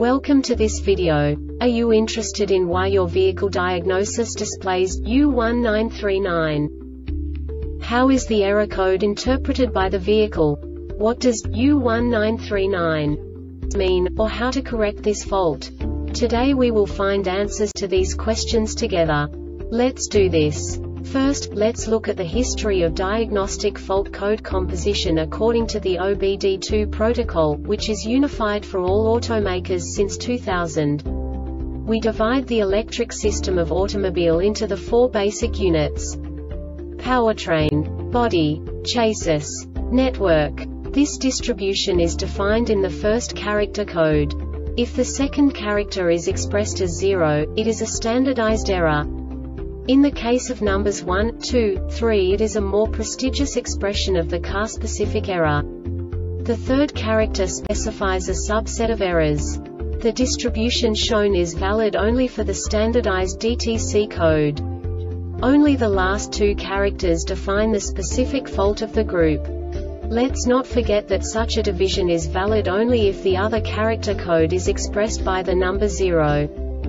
Welcome to this video. Are you interested in why your vehicle diagnosis displays U1939? How is the error code interpreted by the vehicle? What does U1939 mean, or how to correct this fault? Today we will find answers to these questions together. Let's do this. First, let's look at the history of diagnostic fault code composition according to the OBD2 protocol, which is unified for all automakers since 2000. We divide the electric system of automobile into the four basic units: powertrain, body, chassis, network. This distribution is defined in the first character code. If the second character is expressed as 0, it is a standardized error. In the case of numbers 1, 2, 3, it is a more prestigious expression of the car-specific error. The third character specifies a subset of errors. The distribution shown is valid only for the standardized DTC code. Only the last two characters define the specific fault of the group. Let's not forget that such a division is valid only if the other character code is expressed by the number 0.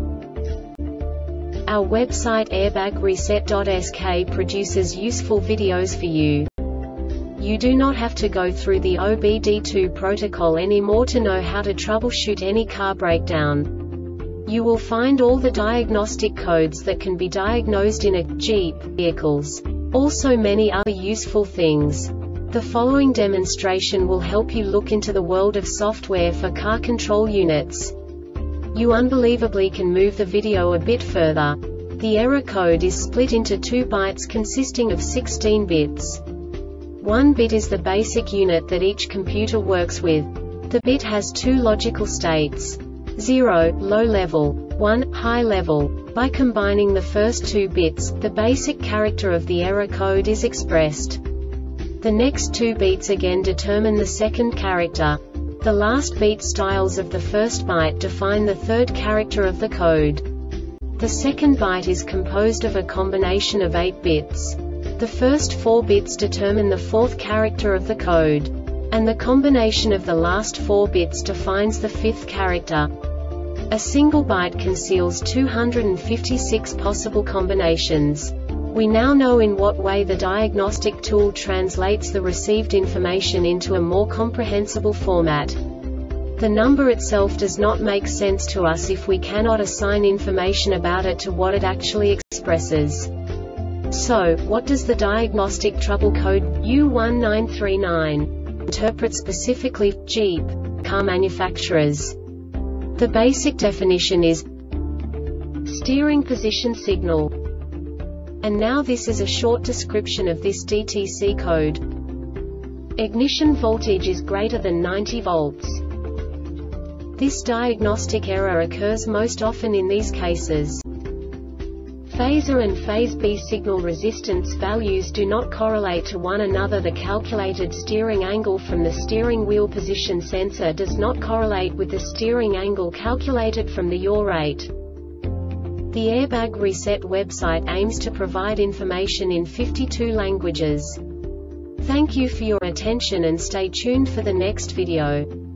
Our website airbagreset.sk produces useful videos for you. You do not have to go through the OBD2 protocol anymore to know how to troubleshoot any car breakdown. You will find all the diagnostic codes that can be diagnosed in a Jeep vehicles. Also many other useful things. The following demonstration will help you look into the world of software for car control units. You unbelievably can move the video a bit further. The error code is split into 2 bytes consisting of 16 bits. 1 bit is the basic unit that each computer works with. The bit has 2 logical states: 0, low level, 1, high level. By combining the first 2 bits, the basic character of the error code is expressed. The next 2 beats again determine the second character. The last beat styles of the first byte define the third character of the code. The second byte is composed of a combination of 8 bits. The first 4 bits determine the fourth character of the code. And the combination of the last 4 bits defines the fifth character. A single byte conceals 256 possible combinations. We now know in what way the diagnostic tool translates the received information into a more comprehensible format. The number itself does not make sense to us if we cannot assign information about it to what it actually expresses. So, what does the diagnostic trouble code U1939 interpret specifically for Jeep car manufacturers? The basic definition is steering position signal. And now this is a short description of this DTC code. Ignition voltage is greater than 90 volts. This diagnostic error occurs most often in these cases. Phase A and Phase B signal resistance values do not correlate to one another. The calculated steering angle from the steering wheel position sensor does not correlate with the steering angle calculated from the yaw rate. The Airbag Reset website aims to provide information in 52 languages. Thank you for your attention and stay tuned for the next video.